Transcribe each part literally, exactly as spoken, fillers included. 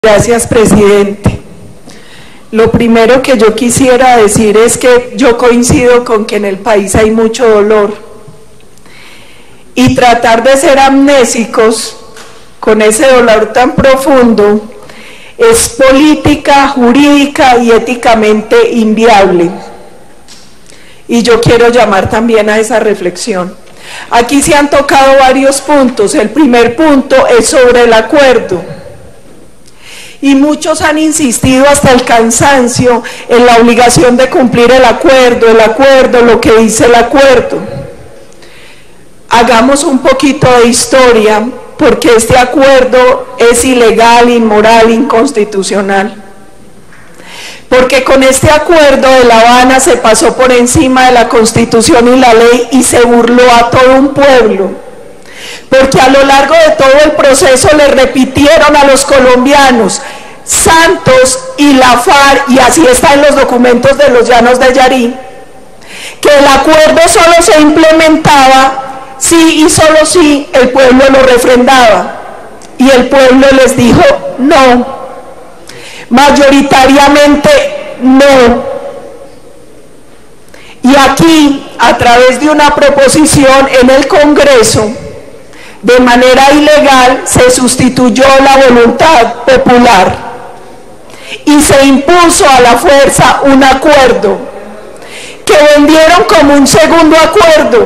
Gracias, presidente. Lo primero que yo quisiera decir es que yo coincido con que en el país hay mucho dolor y tratar de ser amnésicos con ese dolor tan profundo es política, jurídica y éticamente inviable. Y yo quiero llamar también a esa reflexión. Aquí se han tocado varios puntos. El primer punto es sobre el acuerdo. Y muchos han insistido hasta el cansancio en la obligación de cumplir el acuerdo, el acuerdo, lo que dice el acuerdo. Hagamos un poquito de historia, porque este acuerdo es ilegal, inmoral, inconstitucional. Porque con este acuerdo de La Habana se pasó por encima de la Constitución y la ley y se burló a todo un pueblo. Porque a lo largo de todo el proceso le repitieron a los colombianos, Santos y la FARC, y así está en los documentos de los Llanos de Yarí, que el acuerdo solo se implementaba si y solo si el pueblo lo refrendaba. Y el pueblo les dijo no, mayoritariamente no. Y aquí, a través de una proposición en el Congreso, de manera ilegal se sustituyó la voluntad popular y se impuso a la fuerza un acuerdo que vendieron como un segundo acuerdo,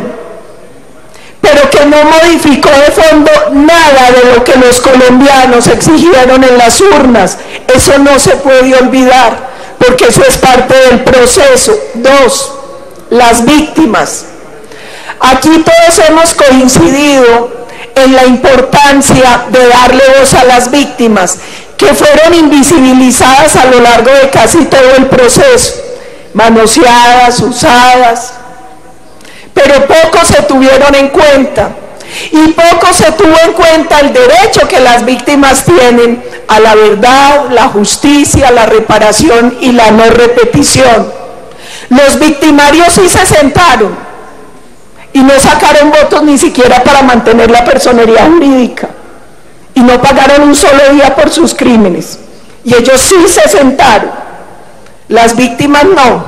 pero que no modificó de fondo nada de lo que los colombianos exigieron en las urnas. Eso no se puede olvidar, porque eso es parte del proceso. Dos, las víctimas. Aquí todos hemos coincidido en la importancia de darle voz a las víctimas, que fueron invisibilizadas a lo largo de casi todo el proceso, manoseadas, usadas, pero poco se tuvieron en cuenta, y poco se tuvo en cuenta el derecho que las víctimas tienen a la verdad, la justicia, la reparación y la no repetición. Los victimarios sí se sentaron, y no sacaron votos ni siquiera para mantener la personería jurídica, y no pagaron un solo día por sus crímenes, y ellos sí se sentaron, las víctimas no.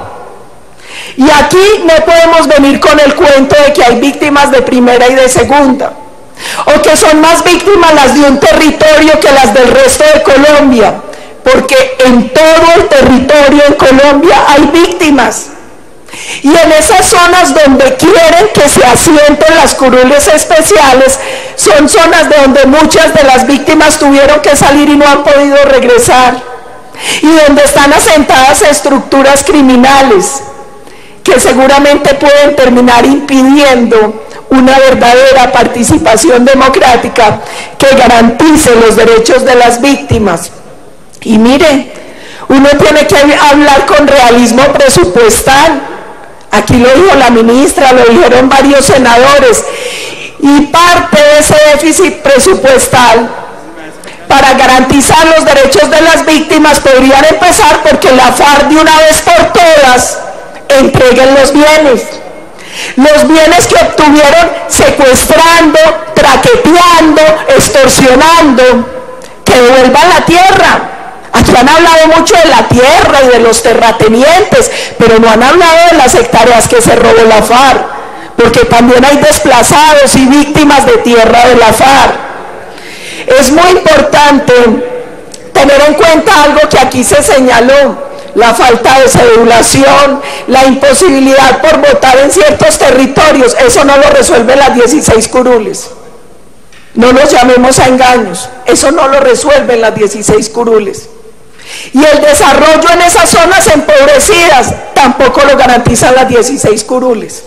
Y aquí no podemos venir con el cuento de que hay víctimas de primera y de segunda, o que son más víctimas las de un territorio que las del resto de Colombia, porque en todo el territorio en Colombia hay víctimas. Y en esas zonas donde quieren que se asienten las curules especiales, son zonas de donde muchas de las víctimas tuvieron que salir y no han podido regresar, y donde están asentadas estructuras criminales que seguramente pueden terminar impidiendo una verdadera participación democrática que garantice los derechos de las víctimas. Y mire, uno tiene que hablar con realismo presupuestal. Aquí lo dijo la ministra, lo dijeron varios senadores, y parte de ese déficit presupuestal para garantizar los derechos de las víctimas podrían empezar porque la FARC de una vez por todas entreguen los bienes, los bienes que obtuvieron secuestrando, traqueteando, extorsionando, que devuelvan la tierra. Aquí han hablado mucho de la tierra y de los terratenientes, pero no han hablado de las hectáreas que se robó la FARC, porque también hay desplazados y víctimas de tierra de la FARC. Es muy importante tener en cuenta algo que aquí se señaló: la falta de cedulación, la imposibilidad por votar en ciertos territorios. Eso no lo resuelven las dieciséis curules. No nos llamemos a engaños, eso no lo resuelven las dieciséis curules. Y el desarrollo en esas zonas empobrecidas tampoco lo garantizan las dieciséis curules.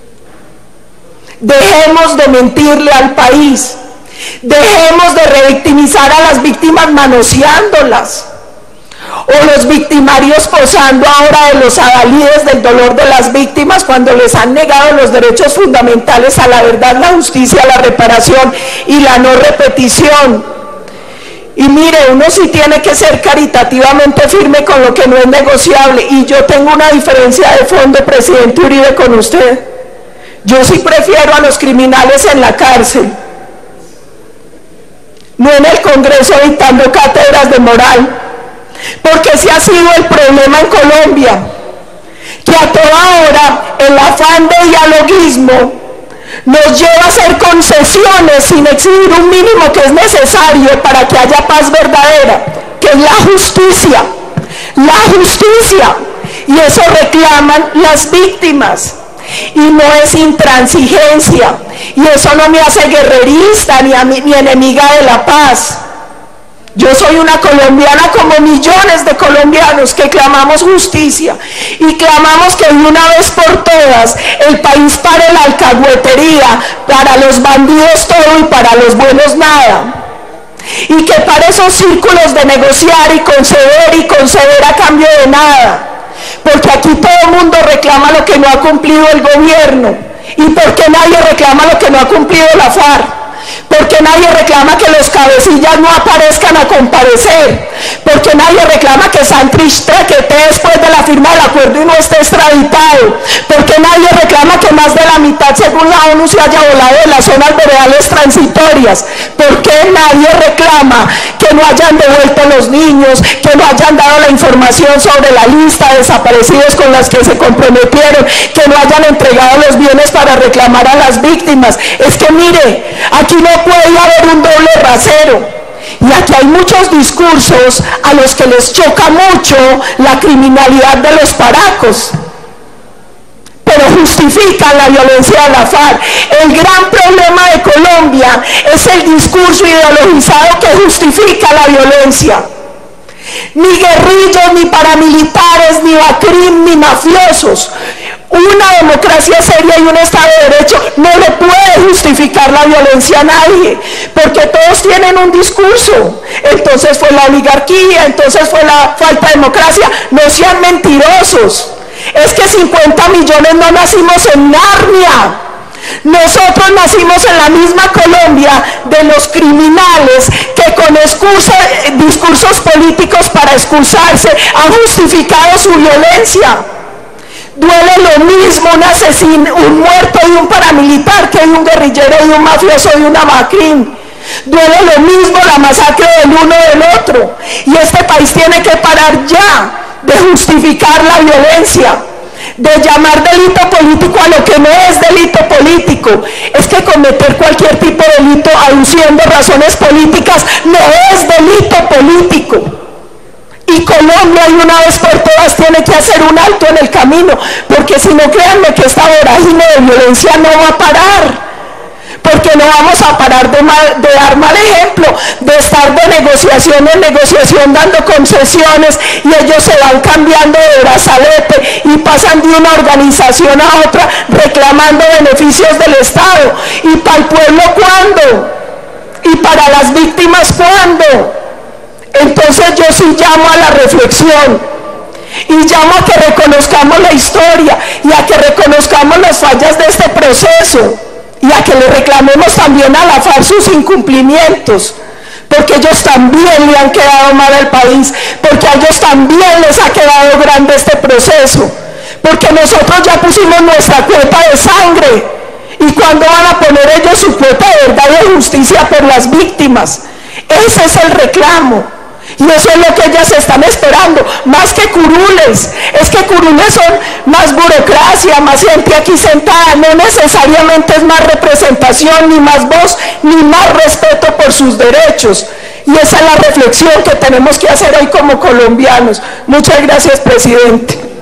Dejemos de mentirle al país, dejemos de revictimizar a las víctimas manoseándolas, o los victimarios posando ahora de los adalides del dolor de las víctimas cuando les han negado los derechos fundamentales a la verdad, la justicia, la reparación y la no repetición. Y mire, uno sí tiene que ser caritativamente firme con lo que no es negociable, y yo tengo una diferencia de fondo, presidente Uribe, con usted. Yo sí prefiero a los criminales en la cárcel no en el Congreso dictando cátedras de moral, porque ese ha sido el problema en Colombia, que a toda hora el afán de dialoguismo nos lleva a hacer concesiones sin exigir un mínimo que es necesario para que haya paz verdadera, que es la justicia, la justicia, y eso reclaman las víctimas, y no es intransigencia, y eso no me hace guerrerista ni, a mí, ni enemiga de la paz. Yo soy una colombiana como millones de colombianos que clamamos justicia y clamamos que de una vez por todas el país pare la alcahuetería, para los bandidos todo y para los buenos nada, y que pare esos círculos de negociar y conceder y conceder a cambio de nada, porque aquí todo el mundo reclama lo que no ha cumplido el gobierno. ¿Y por qué nadie reclama lo que no ha cumplido la FARC? Porque nadie reclama que los cabecillas no aparezcan a comparecer, porque nadie reclama que Santrich traquete después de la firma del acuerdo y no esté extraditado, porque nadie reclama que más de la mitad según la ONU se haya volado de las zonas veredales transitorias, porque nadie reclama que no hayan devuelto los niños, que no hayan dado la información sobre la lista de desaparecidos con las que se comprometieron, que no hayan entregado los bienes para reclamar a las víctimas. Es que mire, aquí no puede haber un doble rasero, y aquí hay muchos discursos a los que les choca mucho la criminalidad de los paracos, pero justifican la violencia de la FARC. El gran problema de Colombia es el discurso ideologizado que justifica la violencia. Ni guerrillos, ni paramilitares, ni BACRIM, ni mafiosos. Una democracia seria y un Estado de Derecho no le puede justificar la violencia a nadie, porque todos tienen un discurso. Entonces fue la oligarquía, entonces fue la falta de democracia. No sean mentirosos. Es que cincuenta millones no nacimos en Narnia. Nosotros nacimos en la misma Colombia de los criminales que con excusa, discursos políticos para excusarse han justificado su violencia. Duele lo mismo un asesino, un muerto y un paramilitar que un guerrillero y un mafioso y una BACRIM. Duele lo mismo la masacre del uno del otro. Y este país tiene que parar ya de justificar la violencia, de llamar delito político a lo que no es delito político. Es que cometer cualquier tipo de delito aduciendo razones políticas no es delito político. Y Colombia, y una vez por todas, tiene que hacer un alto en el camino, porque si no, créanme que esta vorágine de violencia no va a parar, porque no vamos a parar de, mal, de dar mal ejemplo, de estar de negociación en negociación dando concesiones, y ellos se van cambiando de brazalete y pasan de una organización a otra reclamando beneficios del Estado. ¿Y para el pueblo cuándo? ¿Y para las víctimas cuándo? Entonces yo sí llamo a la reflexión y llamo a que reconozcamos la historia y a que reconozcamos las fallas de este proceso y a que le reclamemos también a la FARC sus incumplimientos, porque ellos también le han quedado mal al país, porque a ellos también les ha quedado grande este proceso, porque nosotros ya pusimos nuestra cuota de sangre. ¿Y cuándo van a poner ellos su cuota de verdad y de justicia por las víctimas? Ese es el reclamo. Y eso es lo que ellas están esperando, más que curules. Es que curules son más burocracia, más gente aquí sentada, no necesariamente es más representación, ni más voz, ni más respeto por sus derechos. Y esa es la reflexión que tenemos que hacer hoy como colombianos. Muchas gracias, presidente.